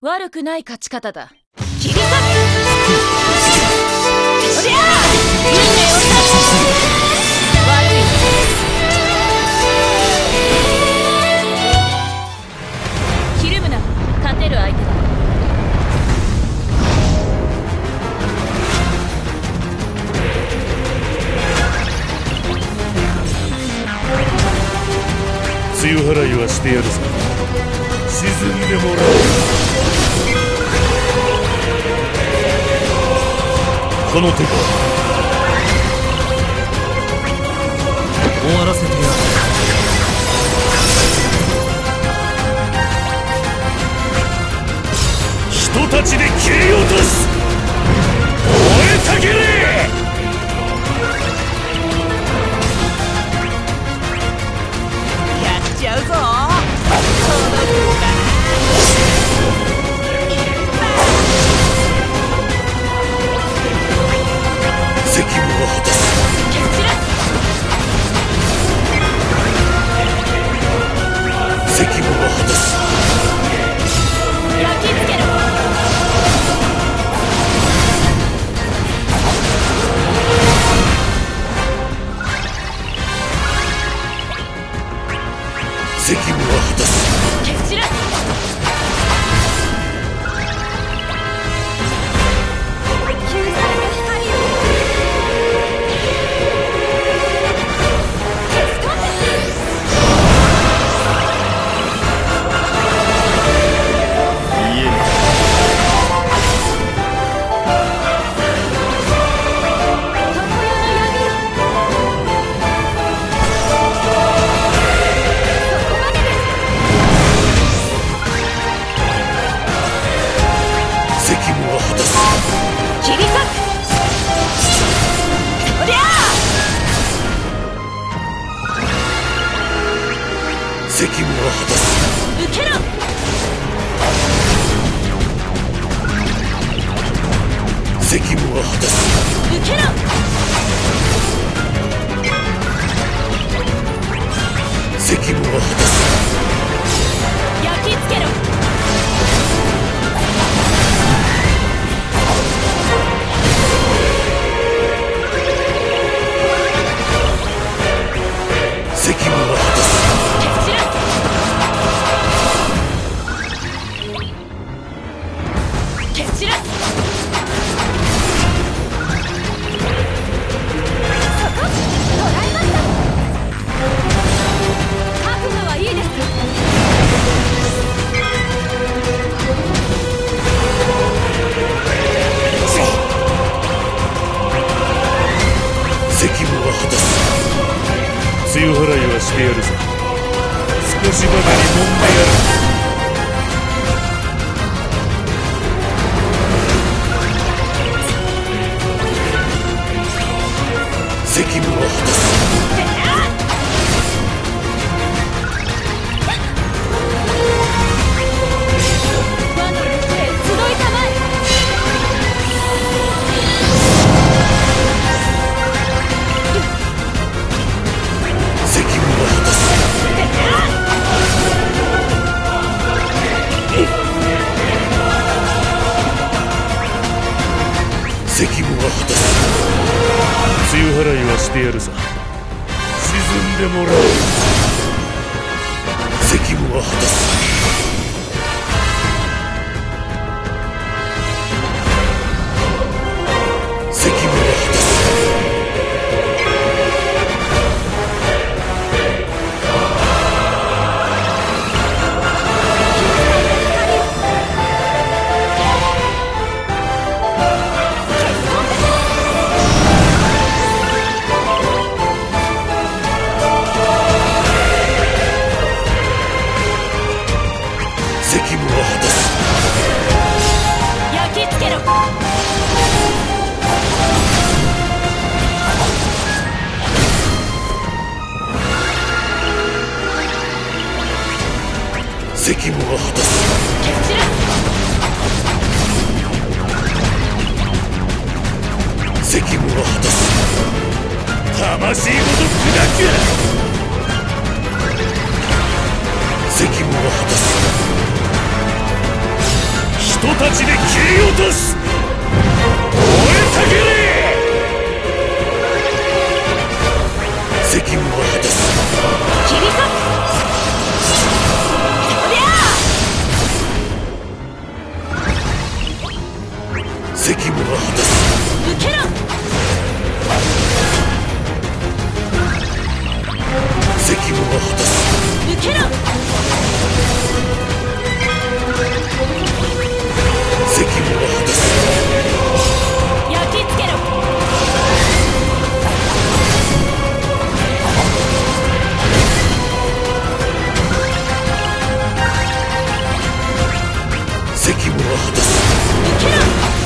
悪くない勝ち方だ。 切り裂く。おりゃあ運命を出す。悪い。ひるむな。勝てる相手だ。 強払いはしてやるぞ。沈んでもらう。この手が終わらせてやる。人たちで切り落とす。燃えたけれ。 やっちゃうぞ。 責務を果たす。責務を果たす。 焼き付けろ。 責務を果たす。 蹴散らす。救済の光を消し込んで。 家に責務を果たす。 受けろ。 責務を果たす。 受けろ。 責務を果たす。 焼き付けろ。 責務を果たす。 蹴散らす。そこ捉えました。覚悟はいいです。 責務を果たす。強払いはしてやるぞ。少しばかり揉んでやる。責務を果たす。 和の行方集いたまえ。 責務を果たす。責務を果たす。強払いはしてやるさ。沈んでもらう。責務を果たす。責務を果たす。責務を果たす。 焼き付けろ。 責務を果たす。 蹴散らす。 責務を果たす。魂ごと砕く。責務を果たす。 たちで切り落とす。燃えたけれ。責務は果たす。 切り裂く。おりゃ責務は果たす。 受けろ。 責務は果たす。 受けろ。 責務は果たす。 焼き付けろ。 責務は果たす。 受けろ。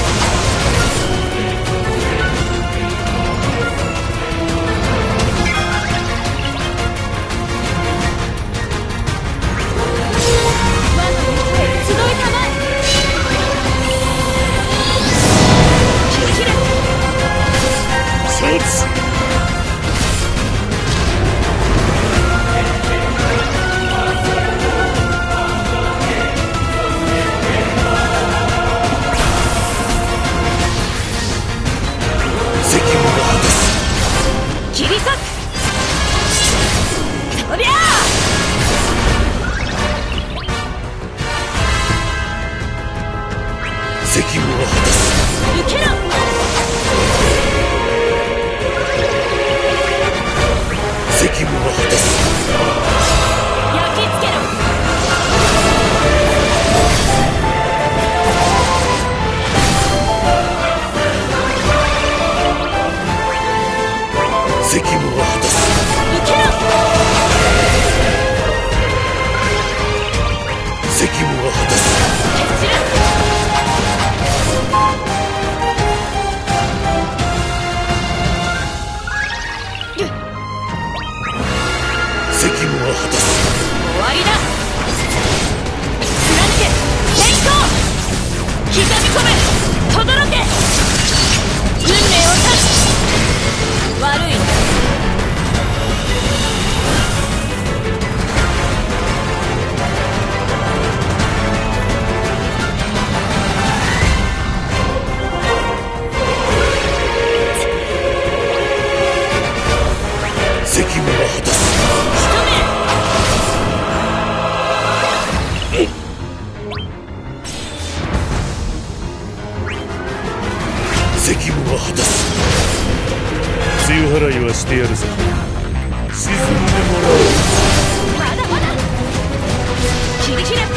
してやるぞ。沈んでもらおう。 まだまだ。切り開く。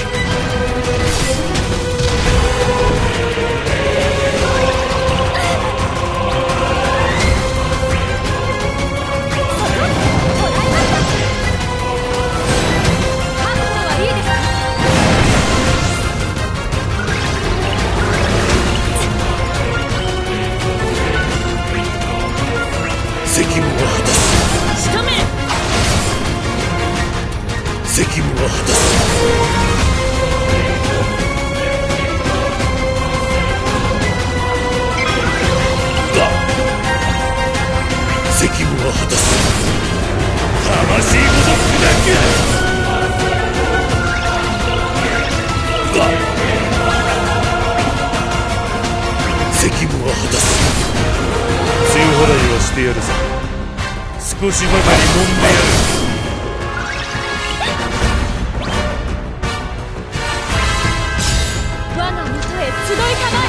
責務は果たす。 仕留める。 責務は果たす。責務は果たす。魂ごと砕け。責務は果たす。強払いはしてやるぞ。少しばかり揉んでやる。 我が元へ集いたまえ。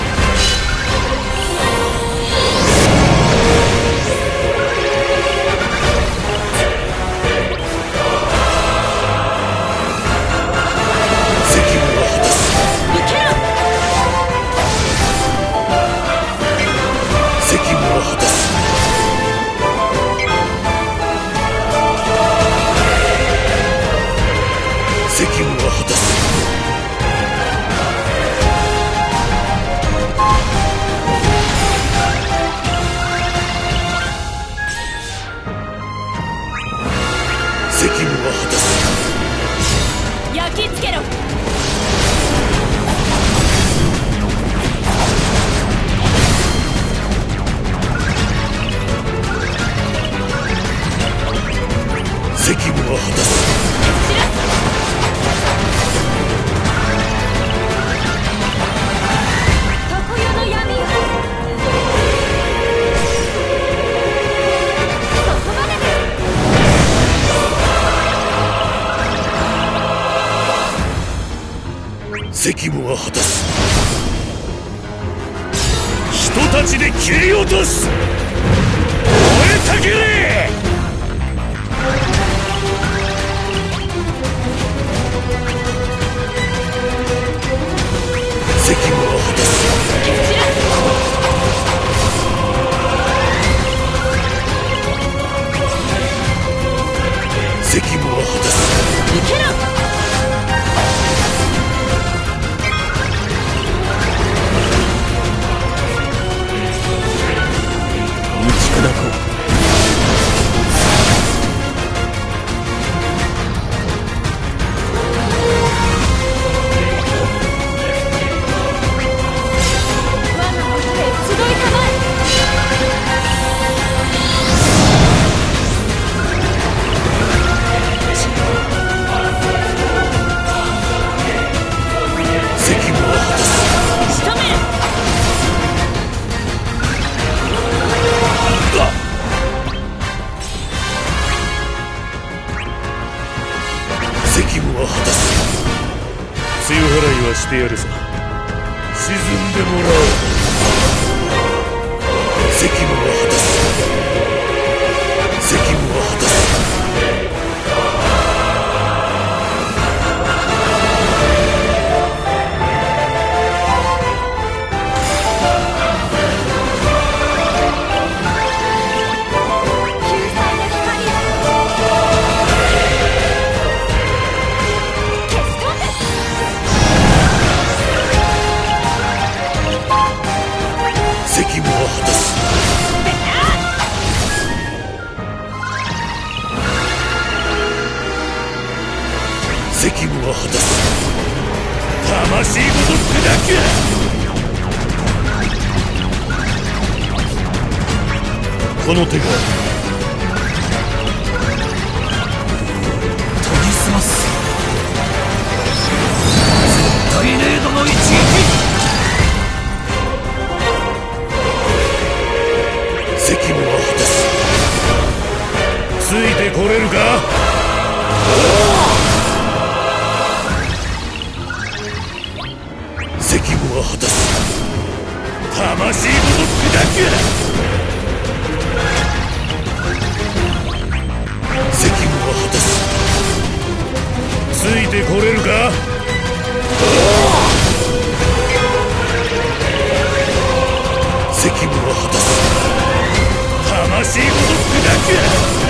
責務は果たす。 受けろ。 責務は果たす。責務は果たす。 責務は果たす。人たちで切り落とす。燃えたけれ。責務は果たす。責務は果たす。 受けろ。 打ち砕こう。 してやるさ。沈んでもらおう。責務は果たす。責務は果たす。責務は果たす。魂ごと砕け。この手が研ぎ澄ます。絶対レードの一撃。 責務は果たす。ついてこれるか。責務は果たす。魂ごと砕け。責務は果たす。ついてこれるか。責務は果たす。魂ごと砕け。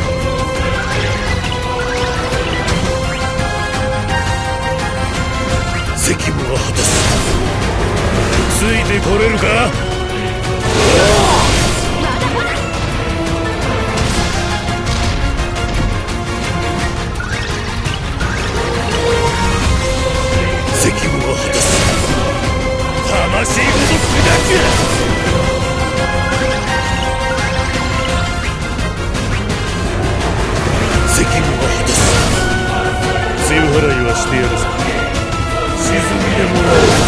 責務は果たす。ついてこれるか。責務は果たす。魂ごと砕け。責務は果たす。強払いはしてやるさ。沈んでもらおう。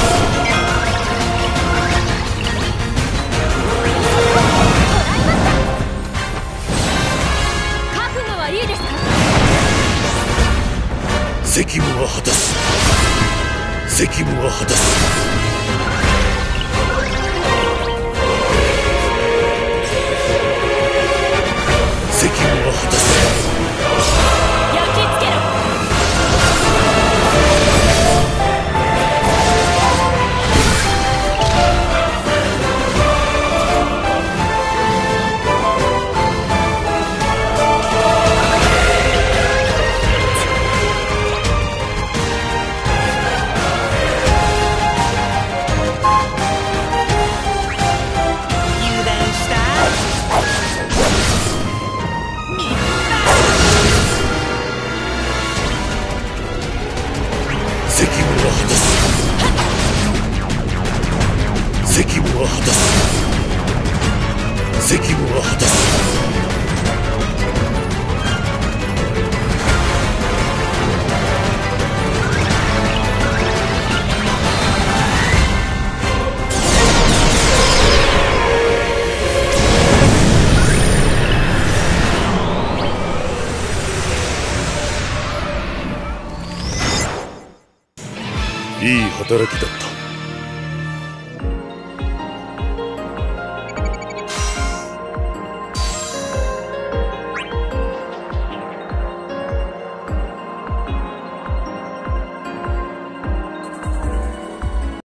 覚悟はいいですか。 責務は果たす。責務は果たす。責務は果たす。 焼き付けろ。 責務は果たす。責務は果たす。 働きだった。